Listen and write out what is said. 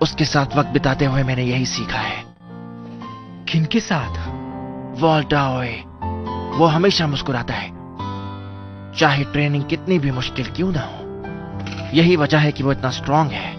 उसके साथ वक्त बिताते हुए मैंने यही सीखा है। किनके साथ? वॉल्टर ओए। वो हमेशा मुस्कुराता है, चाहे ट्रेनिंग कितनी भी मुश्किल क्यों ना हो। यही वजह है कि वो इतना स्ट्रांग है।